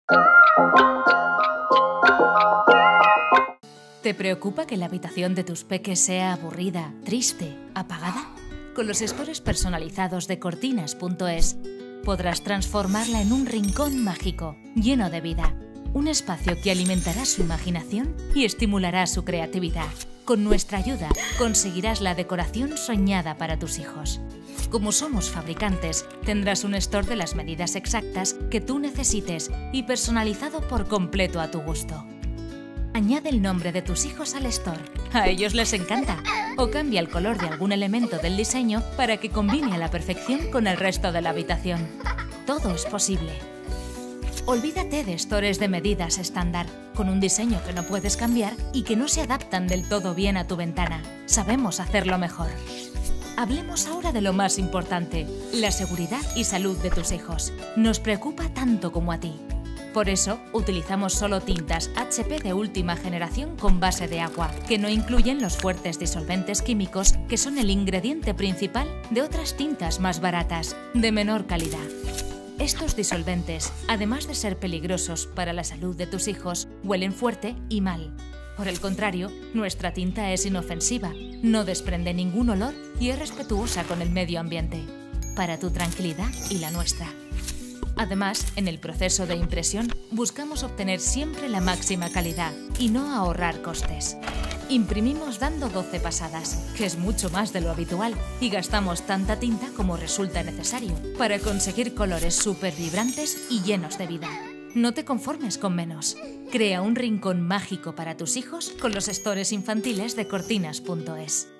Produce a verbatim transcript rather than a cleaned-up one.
¿Te preocupa que la habitación de tus peques sea aburrida, triste, apagada? Con los stores personalizados de Cortinas punto es podrás transformarla en un rincón mágico, lleno de vida. Un espacio que alimentará su imaginación y estimulará su creatividad. Con nuestra ayuda conseguirás la decoración soñada para tus hijos. Como somos fabricantes, tendrás un store de las medidas exactas que tú necesites y personalizado por completo a tu gusto. Añade el nombre de tus hijos al store. A ellos les encanta. O cambia el color de algún elemento del diseño para que combine a la perfección con el resto de la habitación. Todo es posible. Olvídate de stores de medidas estándar, con un diseño que no puedes cambiar y que no se adaptan del todo bien a tu ventana. Sabemos hacerlo mejor. Hablemos ahora de lo más importante, la seguridad y salud de tus hijos. Nos preocupa tanto como a ti. Por eso, utilizamos solo tintas H P de última generación con base de agua, que no incluyen los fuertes disolventes químicos que son el ingrediente principal de otras tintas más baratas, de menor calidad. Estos disolventes, además de ser peligrosos para la salud de tus hijos, huelen fuerte y mal. Por el contrario, nuestra tinta es inofensiva, no desprende ningún olor y es respetuosa con el medio ambiente, para tu tranquilidad y la nuestra. Además, en el proceso de impresión, buscamos obtener siempre la máxima calidad y no ahorrar costes. Imprimimos dando doce pasadas, que es mucho más de lo habitual, y gastamos tanta tinta como resulta necesario para conseguir colores súper vibrantes y llenos de vida. No te conformes con menos. Crea un rincón mágico para tus hijos con los stores infantiles de Cortinas punto es.